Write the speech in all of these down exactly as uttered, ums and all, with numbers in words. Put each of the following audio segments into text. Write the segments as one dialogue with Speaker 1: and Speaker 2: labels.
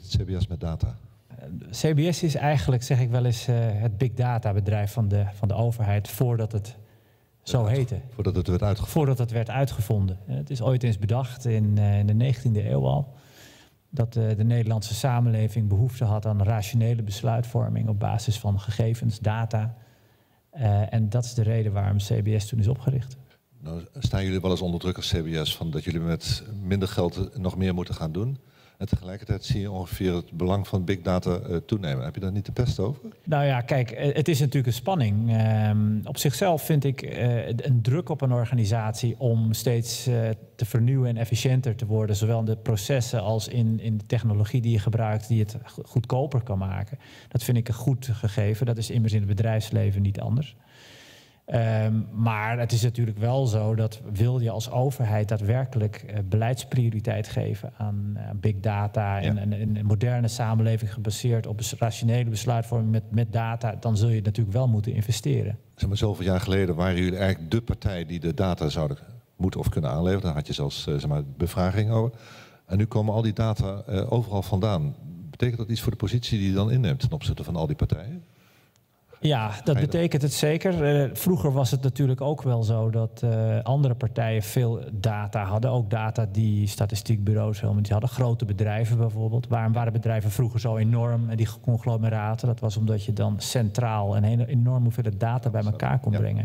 Speaker 1: C B S met data?
Speaker 2: C B S is eigenlijk, zeg ik wel eens, uh, het big data bedrijf van de, van de overheid voordat het zo heette.
Speaker 1: Voordat het werd uitgevonden.
Speaker 2: Voordat het werd uitgevonden. Het is ooit eens bedacht in, uh, in de negentiende eeuw al. Dat uh, de Nederlandse samenleving behoefte had aan rationele besluitvorming op basis van gegevens, data. Uh, en dat is de reden waarom C B S toen is opgericht.
Speaker 1: Nou, staan jullie wel eens onder druk als C B S van dat jullie met minder geld nog meer moeten gaan doen? En tegelijkertijd zie je ongeveer het belang van big data uh, toenemen. Heb je daar niet de pest over?
Speaker 2: Nou ja, kijk, het is natuurlijk een spanning. Um, op zichzelf vind ik uh, een druk op een organisatie om steeds uh, te vernieuwen en efficiënter te worden. Zowel in de processen als in, in de technologie die je gebruikt, die het goedkoper kan maken. Dat vind ik een goed gegeven. Dat is immers in het bedrijfsleven niet anders. Um, maar het is natuurlijk wel zo dat wil je als overheid daadwerkelijk uh, beleidsprioriteit geven aan uh, big data ja. en, en, en een moderne samenleving gebaseerd op rationele besluitvorming met, met data, dan zul je natuurlijk wel moeten investeren.
Speaker 1: Zeg maar, zoveel jaar geleden waren jullie eigenlijk de partij die de data zouden moeten of kunnen aanleveren. Daar had je zelfs uh, zeg maar, bevraging over. En nu komen al die data uh, overal vandaan. Betekent dat iets voor de positie die je dan inneemt ten opzichte van al die partijen?
Speaker 2: Ja, dat betekent het zeker. Uh, vroeger was het natuurlijk ook wel zo dat uh, andere partijen veel data hadden. Ook data die statistiekbureaus helemaal niet hadden. Grote bedrijven bijvoorbeeld. Waarom waren bedrijven vroeger zo enorm? En die conglomeraten, dat was omdat je dan centraal een hele enorme hoeveelheid data bij elkaar kon brengen.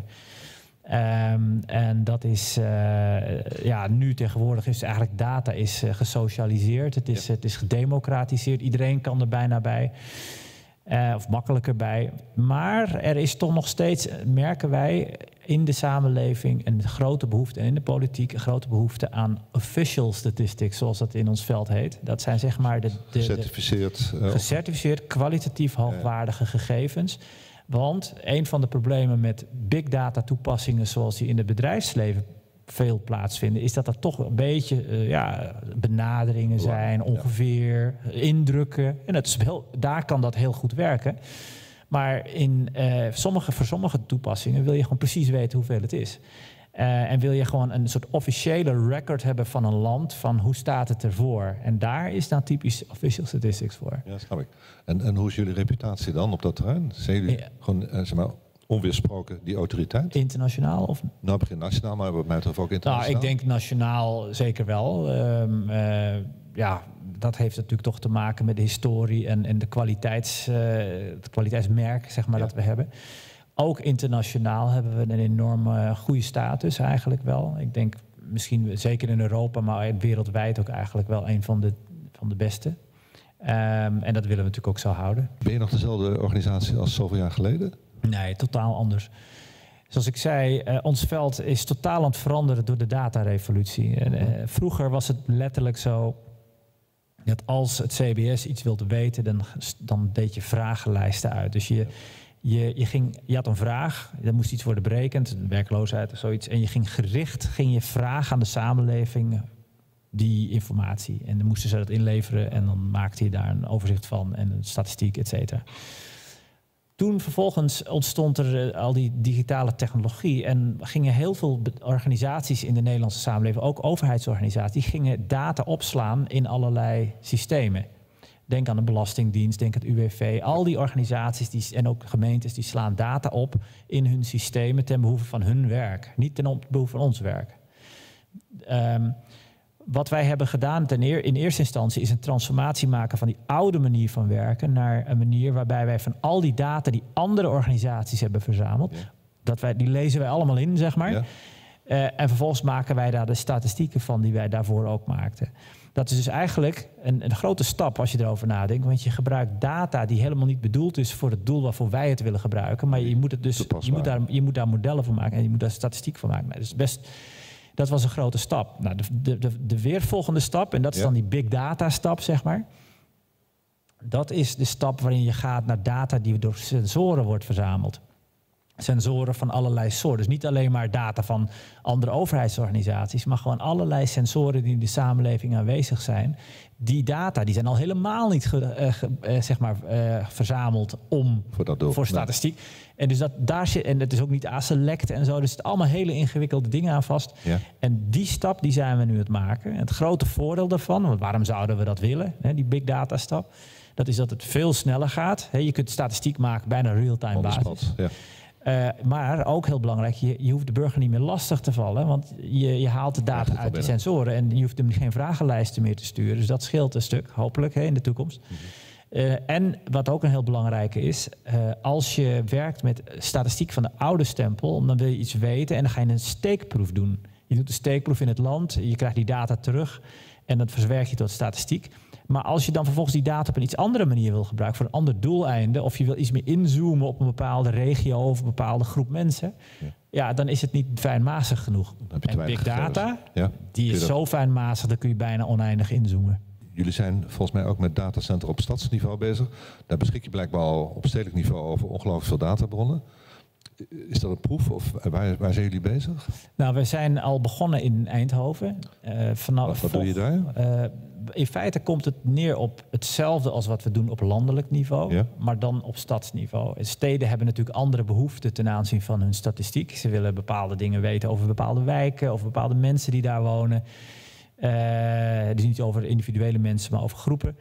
Speaker 2: Um, en dat is, uh, ja, nu tegenwoordig is eigenlijk data is uh, gesocialiseerd. Het is, ja. het is gedemocratiseerd. Iedereen kan er bijna bij. Uh, of makkelijker bij. Maar er is toch nog steeds, merken wij, in de samenleving een grote behoefte, en in de politiek een grote behoefte aan official statistics, zoals dat in ons veld heet. Dat zijn zeg maar de, de,
Speaker 1: gecertificeerd,
Speaker 2: de gecertificeerd, kwalitatief hoogwaardige ja. gegevens. Want een van de problemen met big data toepassingen zoals die in het bedrijfsleven veel plaatsvinden, is dat er toch een beetje uh, ja, benaderingen zijn, ongeveer, ja. indrukken. En dat is wel, daar kan dat heel goed werken. Maar in, uh, sommige, voor sommige toepassingen wil je gewoon precies weten hoeveel het is. Uh, en wil je gewoon een soort officiële record hebben van een land, van hoe staat het ervoor. En daar is dan typisch official statistics voor.
Speaker 1: Ja, snap ik. En, en hoe is jullie reputatie dan op dat terrein? Zijn jullie ja. gewoon, uh, zeg maar, onweersproken die autoriteit?
Speaker 2: Internationaal? Of?
Speaker 1: Nou, begin nationaal, maar wat mij betreft ook internationaal.
Speaker 2: Nou, ik denk nationaal zeker wel. Um, uh, ja, dat heeft natuurlijk toch te maken met de historie en, en de kwaliteits, uh, het kwaliteitsmerk, zeg maar, ja. dat we hebben. Ook internationaal hebben we een enorme goede status eigenlijk wel. Ik denk misschien zeker in Europa, maar wereldwijd ook eigenlijk wel een van de, van de beste. Um, en dat willen we natuurlijk ook zo houden.
Speaker 1: Ben je nog dezelfde organisatie als zoveel jaar geleden?
Speaker 2: Nee, totaal anders. Zoals ik zei, uh, ons veld is totaal aan het veranderen door de datarevolutie. En, uh, vroeger was het letterlijk zo dat als het C B S iets wilde weten, dan, dan deed je vragenlijsten uit. Dus je, je, je, ging, je had een vraag, er moest iets worden berekend, werkloosheid of zoiets. En je ging gericht ging je vragen aan de samenleving die informatie. En dan moesten ze dat inleveren en dan maakte je daar een overzicht van en een statistiek, et cetera. Toen vervolgens ontstond er uh, al die digitale technologie en gingen heel veel organisaties in de Nederlandse samenleving, ook overheidsorganisaties, die gingen data opslaan in allerlei systemen. Denk aan de Belastingdienst, denk aan het U W V. Al die organisaties die, en ook gemeentes die slaan data op in hun systemen ten behoeve van hun werk. Niet ten behoeve van ons werk. Um, Wat wij hebben gedaan ten eer, in eerste instantie is een transformatie maken van die oude manier van werken naar een manier waarbij wij van al die data die andere organisaties hebben verzameld, ja. dat wij, die lezen wij allemaal in, zeg maar. Ja. Uh, en vervolgens maken wij daar de statistieken van die wij daarvoor ook maakten. Dat is dus eigenlijk een, een grote stap als je erover nadenkt. Want je gebruikt data die helemaal niet bedoeld is voor het doel waarvoor wij het willen gebruiken. Maar je moet, het dus, je moet, daar, je moet daar modellen van maken en je moet daar statistiek van maken. Dus best... Dat was een grote stap. Nou, de, de, de weervolgende stap, en dat is ja. dan die big data stap, zeg maar. Dat is de stap waarin je gaat naar data die door sensoren wordt verzameld. sensoren van allerlei soorten. Dus niet alleen maar data van andere overheidsorganisaties, maar gewoon allerlei sensoren die in de samenleving aanwezig zijn. Die data die zijn al helemaal niet ge, uh, ge, uh, zeg maar, uh, verzameld om
Speaker 1: voor, dat doel,
Speaker 2: voor statistiek. Nee. En dus dat daar zit, en het is ook niet aselect en zo. Dus het allemaal hele ingewikkelde dingen aan vast.
Speaker 1: Ja.
Speaker 2: En die stap die zijn we nu aan het maken. En het grote voordeel daarvan, want waarom zouden we dat willen? Hè, die big data stap. Dat is dat het veel sneller gaat. He, je kunt statistiek maken bijna real-time basis.
Speaker 1: Ja.
Speaker 2: Uh, maar ook heel belangrijk, je, je hoeft de burger niet meer lastig te vallen. Want je, je haalt de data uit de sensoren en je hoeft hem geen vragenlijsten meer te sturen. Dus dat scheelt een stuk, hopelijk, hè, in de toekomst. Mm-hmm. Uh, en wat ook een heel belangrijke is, uh, als je werkt met statistiek van de oude stempel, dan wil je iets weten en dan ga je een steekproef doen. Je doet een steekproef in het land, je krijgt die data terug en dat verwerk je tot statistiek. Maar als je dan vervolgens die data op een iets andere manier wil gebruiken voor een ander doeleinde, of je wil iets meer inzoomen op een bepaalde regio of een bepaalde groep mensen, ja, ja dan is het niet fijnmazig genoeg. En big data, ja, die is zo fijnmazig, daar kun je bijna oneindig inzoomen.
Speaker 1: Jullie zijn volgens mij ook met datacenter op stadsniveau bezig. Daar beschik je blijkbaar al op stedelijk niveau over ongelooflijk veel databronnen. Is dat een proef of waar, waar zijn jullie bezig?
Speaker 2: Nou, we zijn al begonnen in Eindhoven. Uh, vanaf
Speaker 1: wat wat doe je daar?
Speaker 2: Uh, in feite komt het neer op hetzelfde als wat we doen op landelijk niveau, ja, maar dan op stadsniveau. Steden hebben natuurlijk andere behoeften ten aanzien van hun statistiek. Ze willen bepaalde dingen weten over bepaalde wijken, over bepaalde mensen die daar wonen. Uh, dus niet over individuele mensen, maar over groepen.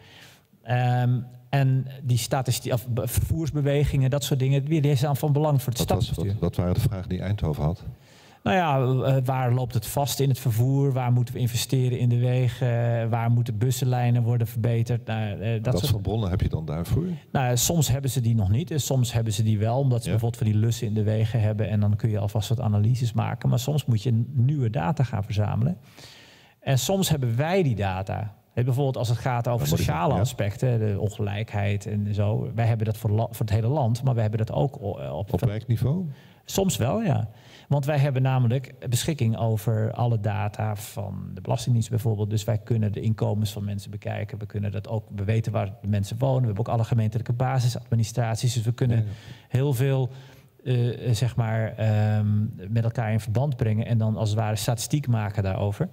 Speaker 2: Um, en die statistiek, of vervoersbewegingen, dat soort dingen, die zijn van belang voor het stadsbestuur.
Speaker 1: Wat, wat waren de vragen die Eindhoven had?
Speaker 2: Nou ja, waar loopt het vast in het vervoer? Waar moeten we investeren in de wegen? Waar moeten bussenlijnen worden verbeterd? Nou, dat
Speaker 1: wat
Speaker 2: soort...
Speaker 1: voor bronnen heb je dan daarvoor?
Speaker 2: Nou, soms hebben ze die nog niet. En soms hebben ze die wel, omdat ze ja. bijvoorbeeld van die lussen in de wegen hebben. En dan kun je alvast wat analyses maken. Maar soms moet je nieuwe data gaan verzamelen. En soms hebben wij die data. He, bijvoorbeeld als het gaat over sociale ja. aspecten, de ongelijkheid en zo. Wij hebben dat voor, la- voor het hele land, maar wij hebben dat ook op...
Speaker 1: Op wijkniveau?
Speaker 2: Soms wel, ja. Want wij hebben namelijk beschikking over alle data van de Belastingdienst bijvoorbeeld. Dus wij kunnen de inkomens van mensen bekijken. We kunnen dat ook, we weten waar de mensen wonen. We hebben ook alle gemeentelijke basisadministraties. Dus we kunnen ja. heel veel uh, zeg maar, um, met elkaar in verband brengen. En dan als het ware statistiek maken daarover.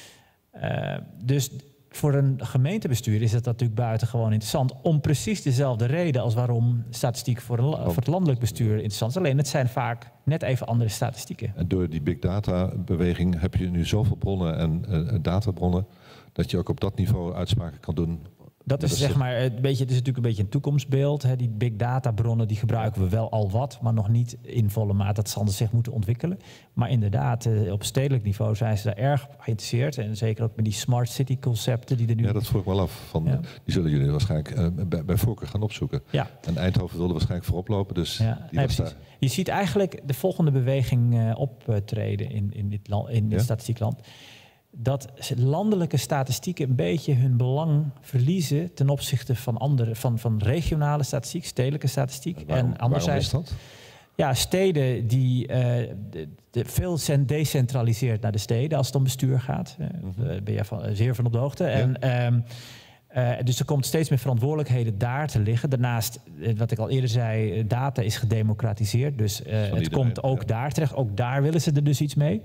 Speaker 2: Uh, dus... Voor een gemeentebestuur is het natuurlijk buitengewoon interessant. Om precies dezelfde reden als waarom statistiek voor, een, voor het landelijk bestuur interessant is. Alleen het zijn vaak net even andere statistieken.
Speaker 1: En door die big data beweging heb je nu zoveel bronnen en uh, databronnen dat je ook op dat niveau uitspraken kan doen.
Speaker 2: Dat is zeg maar een beetje, het is natuurlijk een beetje een toekomstbeeld. Hè. Die big data bronnen die gebruiken we wel al wat, maar nog niet in volle mate. Dat zal zich moeten ontwikkelen. Maar inderdaad, op stedelijk niveau zijn ze daar erg geïnteresseerd. En zeker ook met die smart city concepten die er nu...
Speaker 1: Ja, dat vroeg ik wel af. Van, ja. Die zullen jullie waarschijnlijk uh, bij, bij voorkeur gaan opzoeken. Ja. En Eindhoven wilde waarschijnlijk voorop lopen, dus ja. die
Speaker 2: nee,
Speaker 1: was daar.
Speaker 2: Je ziet eigenlijk de volgende beweging uh, optreden in, in dit, land, in dit ja? statistiek land. Dat landelijke statistieken een beetje hun belang verliezen ten opzichte van andere, van, van regionale statistiek, stedelijke statistiek.
Speaker 1: Waarom,
Speaker 2: en anderzijds,
Speaker 1: waarom is dat?
Speaker 2: Ja, steden die uh, de, de veel zijn decentraliseerd naar de steden als het om bestuur gaat. Uh, mm-hmm. Ben je van, zeer van op de hoogte. Ja. En, um, uh, dus er komt steeds meer verantwoordelijkheden daar te liggen. Daarnaast, wat ik al eerder zei, data is gedemocratiseerd. Dus uh, het iedereen, komt ook ja. daar terecht. Ook daar willen ze er dus iets mee.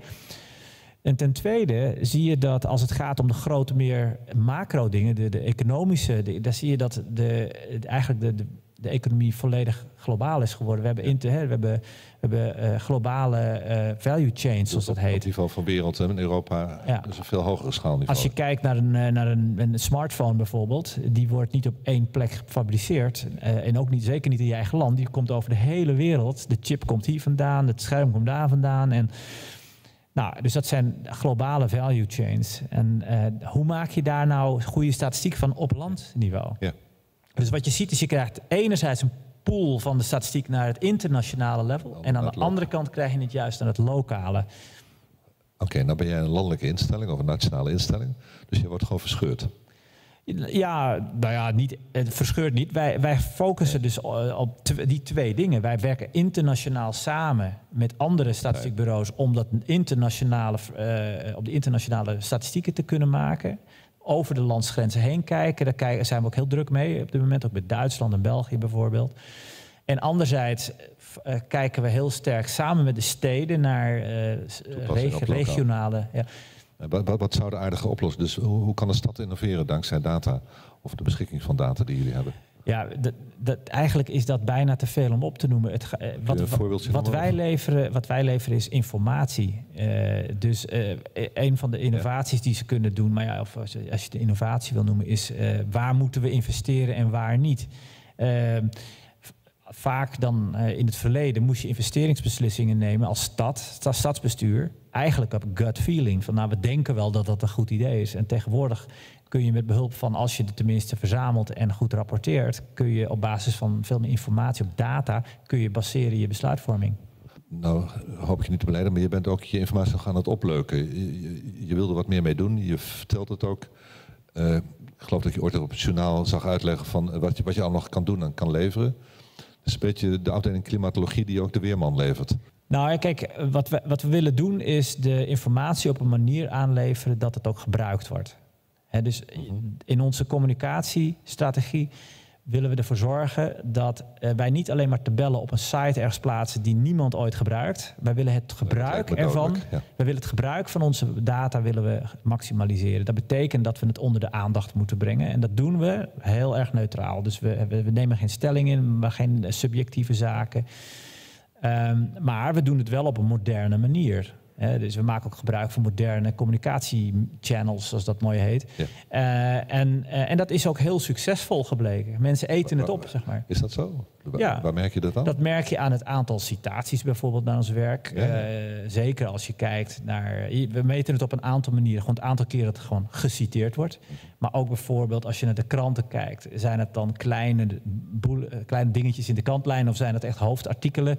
Speaker 2: En ten tweede zie je dat als het gaat om de grote meer macro dingen, de, de economische, de, daar zie je dat de, eigenlijk de, de, de economie volledig globaal is geworden. We hebben, inter, hè, we hebben, we hebben uh, globale uh, value chains, zoals dat heet.
Speaker 1: Op het niveau van wereld en Europa, ja. Dus een veel hogere schaalniveau.
Speaker 2: Als je kijkt naar een, naar een, een smartphone bijvoorbeeld, die wordt niet op één plek gefabriceerd. Uh, en ook niet, zeker niet in je eigen land. Die komt over de hele wereld. De chip komt hier vandaan, het scherm komt daar vandaan. En nou, dus dat zijn globale value chains. En uh, hoe maak je daar nou goede statistiek van op landniveau? Ja. Dus wat je ziet is, je krijgt enerzijds een pool van de statistiek naar het internationale level. Oh, en aan de andere kant krijg je het juist naar het lokale.
Speaker 1: Oké, okay, nou ben jij een landelijke instelling of een nationale instelling. Dus je wordt gewoon verscheurd.
Speaker 2: Ja, nou ja, niet, het verscheurt niet. Wij, wij focussen dus op t- die twee dingen. Wij werken internationaal samen met andere statistiekbureaus om dat internationale, uh, op de internationale statistieken te kunnen maken. Over de landsgrenzen heen kijken. Daar zijn we ook heel druk mee. Op dit moment ook met Duitsland en België bijvoorbeeld. En anderzijds uh, kijken we heel sterk samen met de steden naar uh, reg regionale... Ja.
Speaker 1: Wat, wat, wat zou de aardige oplossing? Dus hoe, hoe kan de stad innoveren dankzij data of de beschikking van data die jullie hebben?
Speaker 2: Ja, dat, dat, eigenlijk is dat bijna te veel om op te noemen. Het, uh, wat, wat, wat, wij leveren, wat wij leveren is informatie. Uh, dus uh, een van de innovaties die ze kunnen doen, maar ja, of als je, als je de innovatie wil noemen, is uh, waar moeten we investeren en waar niet. Uh, Vaak dan uh, in het verleden moest je investeringsbeslissingen nemen als stad, als stadsbestuur. Eigenlijk op gut feeling. Van nou, we denken wel dat dat een goed idee is. En tegenwoordig kun je met behulp van, als je het tenminste verzamelt en goed rapporteert, kun je op basis van veel meer informatie, op data, kun je baseren je besluitvorming.
Speaker 1: Nou, hoop ik je niet te beleiden, maar je bent ook je informatie nog aan het opleuken. Je, je, je wilde wat meer mee doen, je vertelt het ook. Uh, ik geloof dat je ooit op het journaal zag uitleggen van wat je, wat je al nog kan doen en kan leveren. Dat is een beetje de afdeling klimatologie die ook de Weerman levert.
Speaker 2: Nou, kijk, wat we, wat we willen doen is de informatie op een manier aanleveren dat het ook gebruikt wordt. He, dus mm-hmm. in onze communicatiestrategie willen we ervoor zorgen dat uh, wij niet alleen maar tabellen op een site ergens plaatsen die niemand ooit gebruikt. Wij willen het gebruik ervan, ja. wij willen het gebruik van onze data willen we maximaliseren. Dat betekent dat we het onder de aandacht moeten brengen. En dat doen we heel erg neutraal. Dus we, we, we nemen geen stelling in, maar geen subjectieve zaken. Um, maar we doen het wel op een moderne manier. He, dus we maken ook gebruik van moderne communicatiechannels, zoals dat mooi heet. Ja. Uh, en, uh, en dat is ook heel succesvol gebleken. Mensen eten
Speaker 1: waar,
Speaker 2: het op, zeg maar.
Speaker 1: Is dat zo? Waar,
Speaker 2: ja.
Speaker 1: waar merk je dat aan?
Speaker 2: Dat merk je aan het aantal citaties bijvoorbeeld naar ons werk. Ja, ja. Uh, zeker als je kijkt naar... We meten het op een aantal manieren. Gewoon het aantal keren dat het gewoon geciteerd wordt. Maar ook bijvoorbeeld als je naar de kranten kijkt. Zijn het dan kleine, boel, kleine dingetjes in de kantlijn of zijn het echt hoofdartikelen?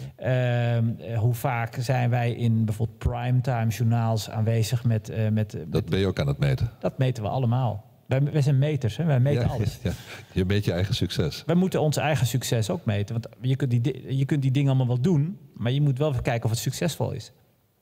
Speaker 2: Ja. Uh, hoe vaak zijn wij in bijvoorbeeld primetime journaals aanwezig met... Uh, met
Speaker 1: dat
Speaker 2: met,
Speaker 1: ben je ook aan het meten?
Speaker 2: Dat meten we allemaal. Wij, wij zijn meters, hè? Wij meten
Speaker 1: ja,
Speaker 2: alles.
Speaker 1: Ja, je meet je eigen succes.
Speaker 2: Wij moeten ons eigen succes ook meten. Want je kunt, die, je kunt die dingen allemaal wel doen, maar je moet wel even kijken of het succesvol is.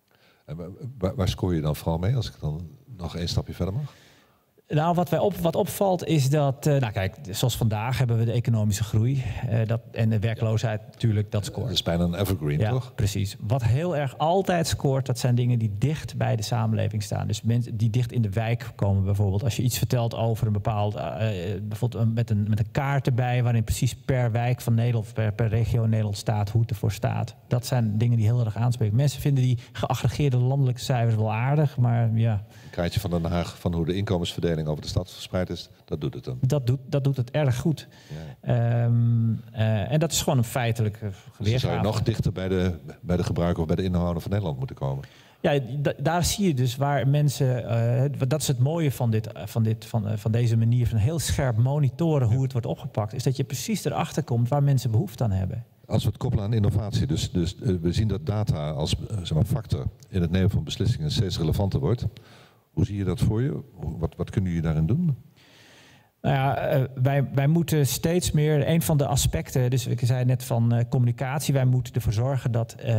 Speaker 1: En waar, waar scoor je dan vooral mee, als ik dan nog één stapje verder mag?
Speaker 2: Nou, wat, wij op, wat opvalt is dat... Uh, nou kijk, zoals vandaag hebben we de economische groei. Uh, dat, en de werkloosheid ja. natuurlijk, dat scoort.
Speaker 1: Dat is bijna een evergreen,
Speaker 2: ja,
Speaker 1: toch? Precies.
Speaker 2: Wat heel erg altijd scoort, dat zijn dingen die dicht bij de samenleving staan. Dus mensen die dicht in de wijk komen bijvoorbeeld. Als je iets vertelt over een bepaald... Uh, bijvoorbeeld met een, met een kaart erbij, waarin precies per wijk van Nederland... of per, per regio in Nederland staat hoe het ervoor staat. Dat zijn dingen die heel erg aanspreken. Mensen vinden die geaggregeerde landelijke cijfers wel aardig, maar ja...
Speaker 1: Een kaartje van Den Haag van hoe de inkomensverdeling over de stad verspreid is, dat doet het dan.
Speaker 2: Dat doet, dat doet het erg goed. Ja. Um, uh, en dat is gewoon een feitelijke weergave.
Speaker 1: Dus zou je nog dichter bij de, bij de gebruiker of bij de inwoner van Nederland moeten komen?
Speaker 2: Ja, d- daar zie je dus waar mensen... Uh, dat is het mooie van, dit, van, dit, van, uh, van deze manier van heel scherp monitoren hoe ja. het wordt opgepakt. Is dat je precies erachter komt waar mensen behoefte aan hebben.
Speaker 1: Als we het koppelen aan innovatie, dus, dus uh, we zien dat data als uh, zeg maar, factor in het nemen van beslissingen steeds relevanter wordt. Hoe zie je dat voor je? Wat, wat kunnen jullie daarin doen?
Speaker 2: Nou ja, uh, wij, wij moeten steeds meer... Een van de aspecten, dus ik zei net van uh, communicatie... wij moeten ervoor zorgen dat uh,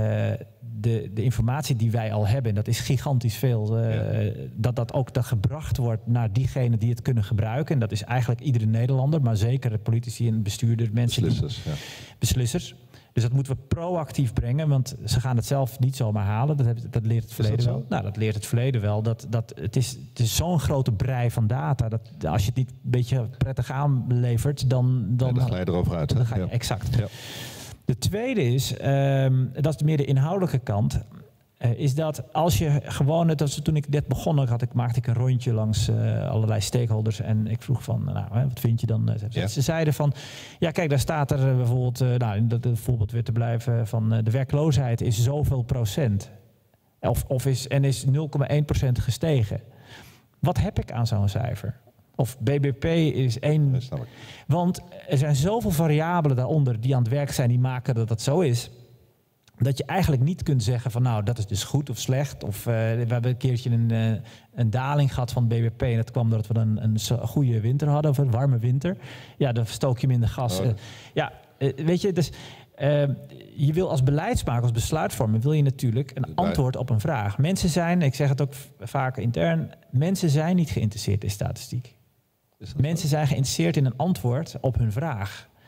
Speaker 2: de, de informatie die wij al hebben... en dat is gigantisch veel... Uh, ja. dat dat ook dat gebracht wordt naar diegenen die het kunnen gebruiken. En dat is eigenlijk iedere Nederlander... maar zeker de politici en bestuurders, mensen
Speaker 1: beslissers,
Speaker 2: die...
Speaker 1: Ja.
Speaker 2: Beslissers. Dus dat moeten we proactief brengen, want ze gaan het zelf niet zomaar halen. Dat, heb, dat leert het verleden wel. Nou, dat leert het verleden wel. Dat, dat, het is, het is zo'n grote brei van data. Dat als je het niet een beetje prettig aanlevert, dan... Dan,
Speaker 1: ja, dan glij je erover uit.
Speaker 2: Dan ga je,
Speaker 1: ja.
Speaker 2: Exact.
Speaker 1: Ja.
Speaker 2: De tweede is, um, dat is meer de inhoudelijke kant... Uh, is dat als je gewoon, net als toen ik net begon, had ik, maakte ik een rondje langs uh, allerlei stakeholders en ik vroeg van, nou, hè, wat vind je dan? Ja. Ze zeiden van, ja kijk, daar staat er uh, bijvoorbeeld, uh, nou, dat het voorbeeld weer te blijven van uh, de werkloosheid is zoveel procent. Of, of is, en is nul komma één procent gestegen. Wat heb ik aan zo'n cijfer? Of B B P is één. Want er zijn zoveel variabelen daaronder die aan het werk zijn, die maken dat dat zo is. Dat je eigenlijk niet kunt zeggen van nou, dat is dus goed of slecht. Of uh, we hebben een keertje een, uh, een daling gehad van het B B P. En dat kwam doordat we een, een goede winter hadden, of een warme winter. Ja, dan stook je minder gas. Oh. Uh, ja, uh, weet je, dus uh, je wil als beleidsmaker, als besluitvormer, wil je natuurlijk een antwoord op een vraag. Mensen zijn, ik zeg het ook vaak intern, mensen zijn niet geïnteresseerd in statistiek. Mensen zijn geïnteresseerd in een antwoord op hun vraag.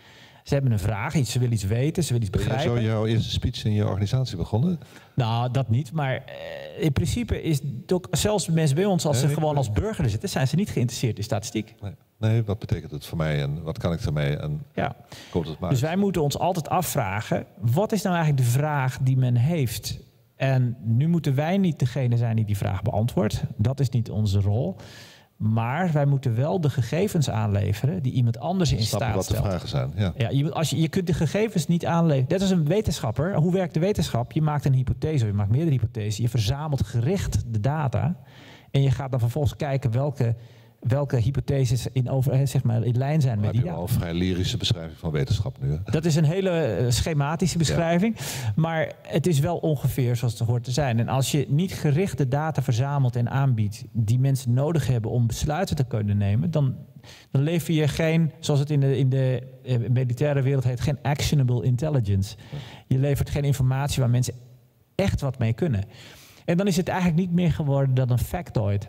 Speaker 2: Ze hebben een vraag, iets, ze willen iets weten, ze willen iets begrijpen.
Speaker 1: Ben je zo jouw eerste speech in je organisatie begonnen?
Speaker 2: Nou, dat niet. Maar uh, in principe is het ook, zelfs mensen bij ons, als
Speaker 1: nee,
Speaker 2: ze gewoon
Speaker 1: nee.
Speaker 2: als burger zitten, zijn ze niet geïnteresseerd in statistiek.
Speaker 1: Nee. nee, wat betekent het voor mij en wat kan ik ermee? En
Speaker 2: Ja.
Speaker 1: komt het maar
Speaker 2: Dus
Speaker 1: uit?
Speaker 2: wij moeten ons altijd afvragen, wat is nou eigenlijk de vraag die men heeft? En nu moeten wij niet degene zijn die die vraag beantwoordt. Dat is niet onze rol. Maar wij moeten wel de gegevens aanleveren die iemand anders in
Speaker 1: Snappen
Speaker 2: staat
Speaker 1: wat de
Speaker 2: stelt.
Speaker 1: vragen zijn. Ja.
Speaker 2: Ja, je, als je, je kunt de gegevens niet aanleveren. Net als een wetenschapper. Hoe werkt de wetenschap? Je maakt een hypothese, of je maakt meerdere hypotheses. Je verzamelt gericht de data. En je gaat dan vervolgens kijken welke, welke hypotheses in, over, zeg maar, in lijn zijn
Speaker 1: Maar
Speaker 2: met
Speaker 1: heb
Speaker 2: die
Speaker 1: je
Speaker 2: data.
Speaker 1: wel een vrij lyrische beschrijving van wetenschap nu. Hè?
Speaker 2: Dat is een hele uh, schematische beschrijving. Ja. Maar het is wel ongeveer zoals het hoort te zijn. En als je niet gericht de data verzamelt en aanbiedt die mensen nodig hebben om besluiten te kunnen nemen, dan, dan lever je geen, zoals het in de, in de uh, militaire wereld heet, geen actionable intelligence. Ja. Je levert geen informatie waar mensen echt wat mee kunnen. En dan is het eigenlijk niet meer geworden dan een factoid.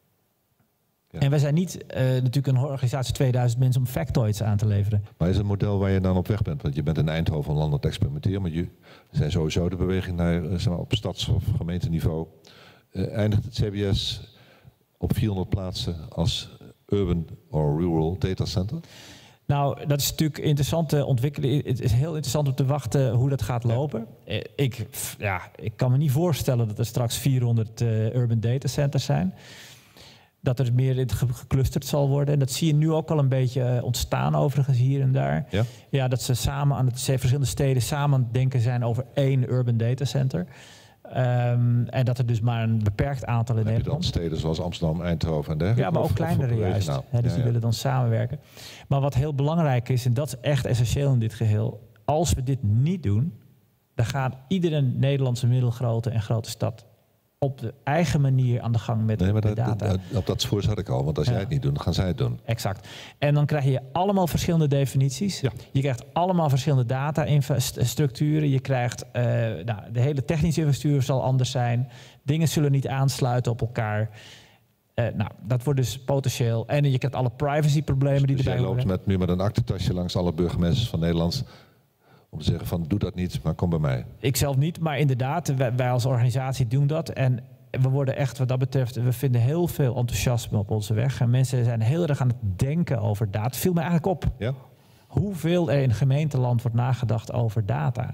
Speaker 2: Ja. En wij zijn niet uh, natuurlijk een organisatie tweeduizend mensen om factoids aan te leveren.
Speaker 1: Maar is het een model waar je dan op weg bent? Want je bent in Eindhoven een land aan het experimenteren, maar je zijn sowieso de beweging naar zeg maar, op stads- of gemeenteniveau. Uh, eindigt het C B S op vierhonderd plaatsen als urban or rural data center?
Speaker 2: Nou, dat is natuurlijk interessant te ontwikkelen. Het is heel interessant om te wachten hoe dat gaat lopen. Ja. Ik, ja, ik kan me niet voorstellen dat er straks vierhonderd uh, urban data centers zijn. Dat er meer geclusterd zal worden. En dat zie je nu ook al een beetje ontstaan overigens hier en daar.
Speaker 1: Ja,
Speaker 2: ja dat ze samen aan het verschillende steden samen aan het denken zijn over één urban data center. Um, en dat er dus maar een beperkt aantal in Nederland.
Speaker 1: Heb je dan steden zoals Amsterdam, Eindhoven en dergelijke?
Speaker 2: Ja, maar ook
Speaker 1: of,
Speaker 2: kleinere
Speaker 1: of
Speaker 2: juist.
Speaker 1: Nou,
Speaker 2: Hè, dus
Speaker 1: ja,
Speaker 2: die
Speaker 1: ja.
Speaker 2: willen dan samenwerken. Maar wat heel belangrijk is, en dat is echt essentieel in dit geheel. Als we dit niet doen, dan gaat iedere Nederlandse middelgrote en grote stad op de eigen manier aan de gang met
Speaker 1: nee, maar
Speaker 2: de
Speaker 1: dat,
Speaker 2: data.
Speaker 1: Dat, op dat spoor zat ik al, want als
Speaker 2: ja.
Speaker 1: jij het niet doet, dan gaan zij het doen.
Speaker 2: Exact. En dan krijg je allemaal verschillende definities.
Speaker 1: Ja.
Speaker 2: Je krijgt allemaal verschillende data-structuren. Je krijgt, uh, nou, de hele technische infrastructuur zal anders zijn. Dingen zullen niet aansluiten op elkaar. Uh, nou, dat wordt dus potentieel. En je krijgt alle privacy-problemen die
Speaker 1: dus
Speaker 2: erbij
Speaker 1: jij loopt
Speaker 2: horen.
Speaker 1: met, nu met een aktentasje langs alle burgemeesters van Nederland om te zeggen van doe dat niet, maar kom bij mij.
Speaker 2: Ik zelf niet, maar inderdaad, wij, wij als organisatie doen dat. En we worden echt, wat dat betreft, we vinden heel veel enthousiasme op onze weg. En mensen zijn heel erg aan het denken over data. Het viel me eigenlijk op.
Speaker 1: Ja?
Speaker 2: Hoeveel er in gemeenteland wordt nagedacht over data.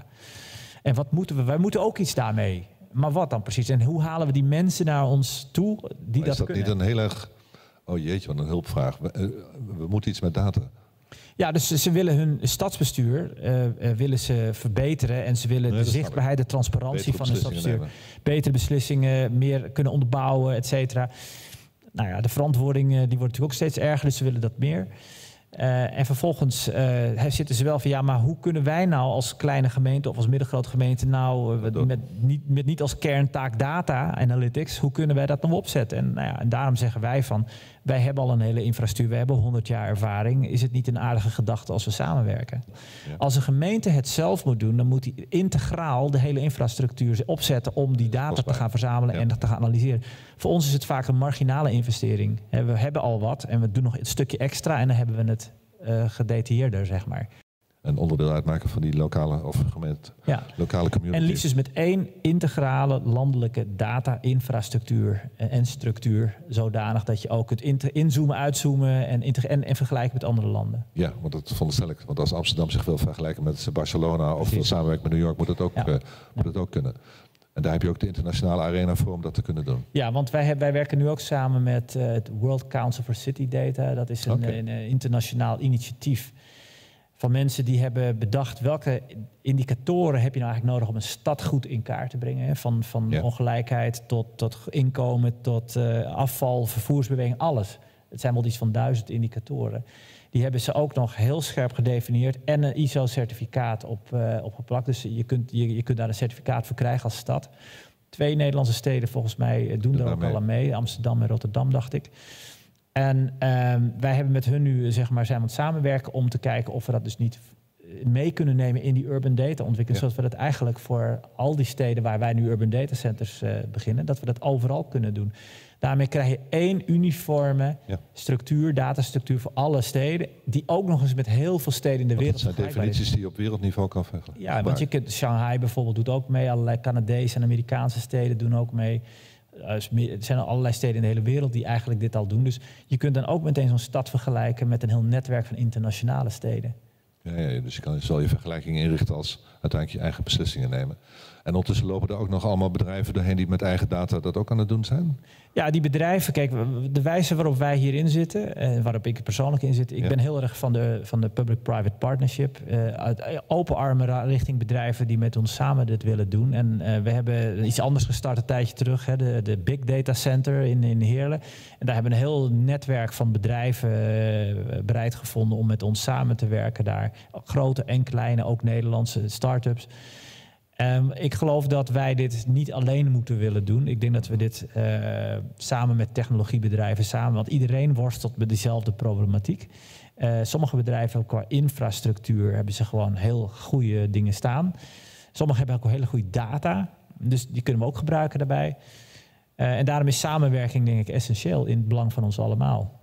Speaker 2: En wat moeten we? Wij moeten ook iets daarmee. Maar wat dan precies? En hoe halen we die mensen naar ons toe die
Speaker 1: maar
Speaker 2: dat
Speaker 1: is dat
Speaker 2: kunnen?
Speaker 1: niet een heel erg, oh jeetje, wat een hulpvraag. We, uh, we moeten iets met data.
Speaker 2: Ja, dus ze willen hun stadsbestuur uh, uh, willen ze verbeteren en ze willen
Speaker 1: Nee,
Speaker 2: de zichtbaarheid, de transparantie van hun stadsbestuur,
Speaker 1: nemen.
Speaker 2: betere beslissingen, meer kunnen onderbouwen, et cetera. Nou ja, de verantwoording uh, die wordt natuurlijk ook steeds erger, dus ze willen dat meer. Uh, en vervolgens uh, zitten ze wel van ja, maar hoe kunnen wij nou als kleine gemeente of als middelgrote gemeente nou uh, met, niet, met niet als kerntaak data analytics, hoe kunnen wij dat nou opzetten? En, nou ja, en daarom zeggen wij van wij hebben al een hele infrastructuur, we hebben honderd jaar ervaring. Is het niet een aardige gedachte als we samenwerken? Ja. Als een gemeente het zelf moet doen, dan moet die integraal de hele infrastructuur opzetten om die data te gaan verzamelen ja. en te gaan analyseren. Voor ons is het vaak een marginale investering. We hebben al wat en we doen nog een stukje extra en dan hebben we het uh, gedetailleerder, zeg maar.
Speaker 1: Een onderdeel uitmaken van die lokale of gemeente, ja. lokale community.
Speaker 2: En liefst dus met één integrale landelijke data-infrastructuur en structuur, zodanig dat je ook kunt inzoomen, uitzoomen en, en, en vergelijken met andere landen.
Speaker 1: Ja, want dat veronderstel ik. Want als Amsterdam zich wil vergelijken met Barcelona of wil samenwerken met New York, moet het ook, ja. uh, moet het ook kunnen. En daar heb je ook de internationale arena voor om dat te kunnen doen.
Speaker 2: Ja, want wij, hebben, wij werken nu ook samen met uh, het World Council for City Data. Dat is een, okay. een, een internationaal initiatief van mensen die hebben bedacht welke indicatoren heb je nou eigenlijk nodig om een stad goed in kaart te brengen. Hè? Van, van ja. ongelijkheid tot, tot inkomen, tot uh, afval, vervoersbeweging, alles. Het zijn wel iets van duizend indicatoren. Die hebben ze ook nog heel scherp gedefinieerd en een I S O-certificaat op, uh, opgeplakt. Dus je kunt, je, je kunt daar een certificaat voor krijgen als stad. Twee Nederlandse steden volgens mij doen daar ook al aan mee. Amsterdam en Rotterdam, dacht ik. En um, wij hebben met hun nu, zeg maar, zijn we aan het samenwerken om te kijken of we dat dus niet mee kunnen nemen in die urban data ontwikkeling. Ja. Zodat we dat eigenlijk voor al die steden waar wij nu urban data centers uh, beginnen, dat we dat overal kunnen doen. Daarmee krijg je één uniforme ja. structuur, datastructuur voor alle steden, die ook nog eens met heel veel steden in de wereld.
Speaker 1: Dat zijn definities die je op wereldniveau kan vergelijken.
Speaker 2: Ja, want je kunt, Shanghai bijvoorbeeld doet ook mee, allerlei Canadese en Amerikaanse steden doen ook mee. Er zijn allerlei steden in de hele wereld die eigenlijk dit al doen. Dus je kunt dan ook meteen zo'n stad vergelijken met een heel netwerk van internationale steden.
Speaker 1: Ja, ja, dus je kan zal je vergelijking inrichten als uiteindelijk je eigen beslissingen nemen. En ondertussen lopen er ook nog allemaal bedrijven doorheen die met eigen data dat ook aan het doen zijn?
Speaker 2: Ja, die bedrijven, kijk, de wijze waarop wij hierin zitten, en waarop ik persoonlijk in zit, ik ja. ben heel erg van de, van de public-private partnership. Uh, uit open armen richting bedrijven die met ons samen dit willen doen. En uh, we hebben iets anders gestart een tijdje terug, hè, de, de Big Data Center in, in Heerlen. En daar hebben we een heel netwerk van bedrijven uh, bereid gevonden om met ons samen te werken daar. Grote en kleine, ook Nederlandse start-ups. Um, ik geloof dat wij dit niet alleen moeten willen doen. Ik denk dat we dit uh, samen met technologiebedrijven samen, want iedereen worstelt met diezelfde problematiek. Uh, sommige bedrijven qua infrastructuur hebben ze gewoon heel goede dingen staan. Sommigen hebben ook hele goede data, dus die kunnen we ook gebruiken daarbij. Uh, en daarom is samenwerking denk ik essentieel in het belang van ons allemaal.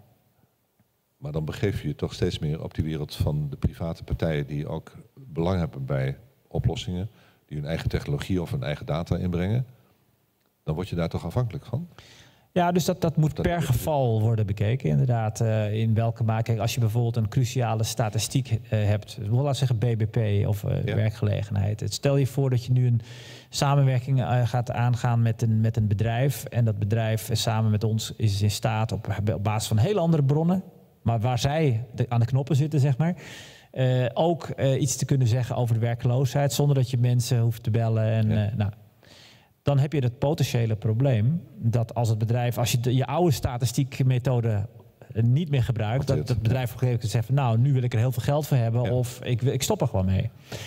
Speaker 1: Maar dan begeef je je toch steeds meer op die wereld van de private partijen die ook belang hebben bij oplossingen, die hun eigen technologie of hun eigen data inbrengen, dan word je daar toch afhankelijk van?
Speaker 2: Ja, dus dat, dat moet dat per geval worden bekeken, inderdaad. Uh, in welke mate, als je bijvoorbeeld een cruciale statistiek uh, hebt, laten zeggen B B P of uh, ja. werkgelegenheid. Stel je voor dat je nu een samenwerking uh, gaat aangaan met een, met een bedrijf en dat bedrijf uh, samen met ons is in staat op, op basis van hele andere bronnen, maar waar zij de, aan de knoppen zitten, zeg maar, Uh, ook uh, iets te kunnen zeggen over de werkloosheid, zonder dat je mensen hoeft te bellen. En, ja. uh, nou, dan heb je het potentiële probleem dat als het bedrijf, als je de, je oude statistiekmethode niet meer gebruikt, dat het bedrijf op een gegeven moment zegt van, nou, nu wil ik er heel veel geld voor hebben, ja. of ik, ik stop er gewoon mee.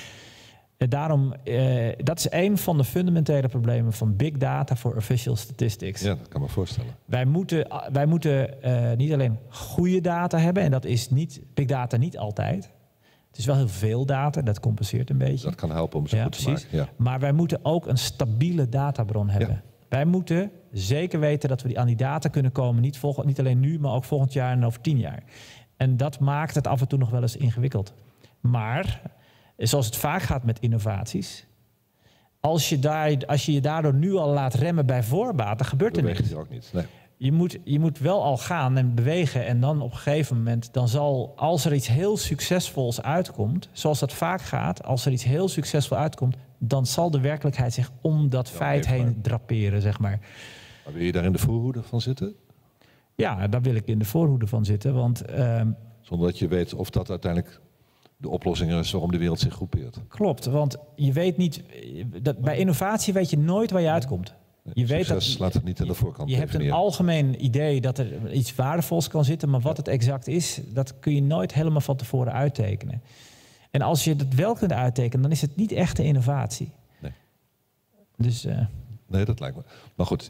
Speaker 2: En daarom, uh, dat is een van de fundamentele problemen van big data voor official statistics.
Speaker 1: Ja, dat kan me voorstellen.
Speaker 2: Wij moeten, wij moeten uh, niet alleen goede data hebben, en dat is niet, big data niet altijd. Het is wel heel veel data, dat compenseert een beetje.
Speaker 1: Dat kan helpen om ze ja, goed
Speaker 2: precies.
Speaker 1: te maken. Ja.
Speaker 2: Maar wij moeten ook een stabiele databron hebben. Ja. Wij moeten zeker weten dat we die aan die data kunnen komen. Niet, volgend, niet alleen nu, maar ook volgend jaar en over tien jaar. En dat maakt het af en toe nog wel eens ingewikkeld. Maar, zoals het vaak gaat met innovaties, als je, daar, als je je daardoor nu al laat remmen bij voorbaat, dan gebeurt er niks.
Speaker 1: Dat ook niet. Nee.
Speaker 2: Je moet, je moet wel al gaan en bewegen en dan op een gegeven moment, dan zal, als er iets heel succesvols uitkomt, zoals dat vaak gaat, als er iets heel succesvol uitkomt, dan zal de werkelijkheid zich om dat ja, feit heen maar. draperen, zeg maar.
Speaker 1: Maar wil je daar in de voorhoede van zitten?
Speaker 2: Ja, daar wil ik in de voorhoede van zitten, want Um,
Speaker 1: zonder dat je weet of dat uiteindelijk de oplossing is waarom de wereld zich groepeert.
Speaker 2: Klopt, want je weet niet, dat, bij innovatie weet je nooit waar je uitkomt. Je weet dat,
Speaker 1: laat het niet aan de voorkant.
Speaker 2: Je hebt een algemeen idee dat er iets waardevols kan zitten, maar wat het exact is, dat kun je nooit helemaal van tevoren uittekenen. En als je dat wel kunt uittekenen, dan is het niet echte innovatie.
Speaker 1: Nee.
Speaker 2: Dus, uh,
Speaker 1: nee, dat lijkt me. Maar goed,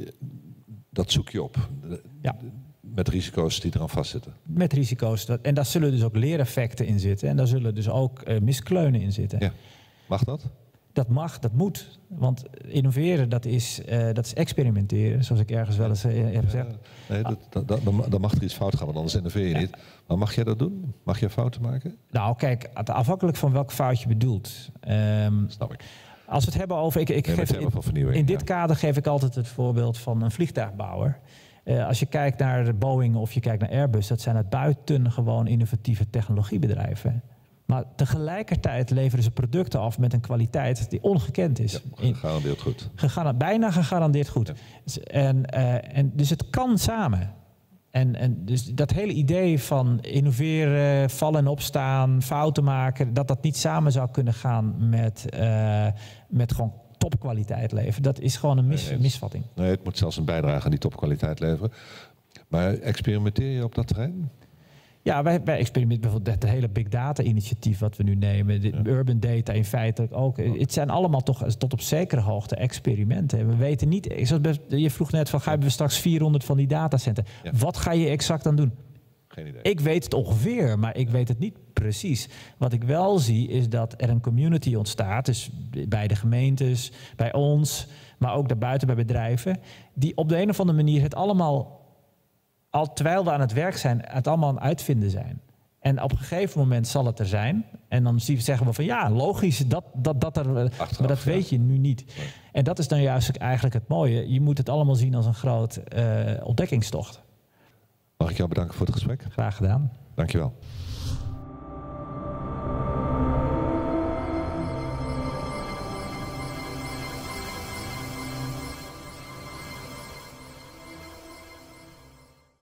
Speaker 1: dat zoek je op.
Speaker 2: Ja.
Speaker 1: Met risico's die eraan vastzitten.
Speaker 2: Met risico's. En daar zullen dus ook leereffecten in zitten. En daar zullen dus ook uh, miskleunen in zitten.
Speaker 1: Ja. Mag dat?
Speaker 2: Dat mag, dat moet. Want innoveren, dat is, uh, dat is experimenteren, zoals ik ergens wel eens uh, heb gezegd.
Speaker 1: Ja, nee, dat, dat, dat, dan mag er iets fout gaan, want anders innoveer je ja. niet. Maar mag jij dat doen? Mag je fouten maken?
Speaker 2: Nou, kijk, afhankelijk van welk fout je bedoelt. Um,
Speaker 1: Snap ik.
Speaker 2: Als we het hebben over... Ik, ik
Speaker 1: nee,
Speaker 2: geef, in,
Speaker 1: van vernieuwing,
Speaker 2: in dit
Speaker 1: ja.
Speaker 2: kader geef ik altijd het voorbeeld van een vliegtuigbouwer. Uh, als je kijkt naar Boeing of je kijkt naar Airbus, dat zijn het buitengewoon innovatieve technologiebedrijven. Maar tegelijkertijd leveren ze producten af met een kwaliteit die ongekend is.
Speaker 1: Ja, gegarandeerd goed.
Speaker 2: Gegara- bijna gegarandeerd goed. Ja. En, uh, en dus het kan samen. En, en dus dat hele idee van innoveren, vallen en opstaan, fouten maken, dat dat niet samen zou kunnen gaan met, uh, met gewoon topkwaliteit leveren. Dat is gewoon een mis,
Speaker 1: nee, het,
Speaker 2: misvatting.
Speaker 1: Nee, het moet zelfs een bijdrage aan die topkwaliteit leveren. Maar experimenteer je op dat terrein?
Speaker 2: Ja, wij, wij experimenteren bijvoorbeeld het hele big data initiatief wat we nu nemen. De ja. urban data in feite ook. Oh. Het zijn allemaal toch tot op zekere hoogte experimenten. We weten niet, zoals je vroeg net van, gaan we straks vierhonderd van die datacenten. Ja. Wat ga je exact aan doen?
Speaker 1: Geen idee.
Speaker 2: Ik weet het ongeveer, maar ik weet het niet precies. Wat ik wel zie is dat er een community ontstaat, dus bij de gemeentes, bij ons, maar ook daarbuiten bij bedrijven, die op de een of andere manier het allemaal, al terwijl we aan het werk zijn, het allemaal aan het uitvinden zijn. En op een gegeven moment zal het er zijn. En dan zeggen we van ja, logisch, dat, dat, dat er, Achteraf, maar dat ja. weet je nu niet. Nee. En dat is dan juist eigenlijk het mooie. Je moet het allemaal zien als een groot uh, ontdekkingstocht.
Speaker 1: Mag ik jou bedanken voor het gesprek?
Speaker 2: Graag gedaan.
Speaker 1: Dankjewel.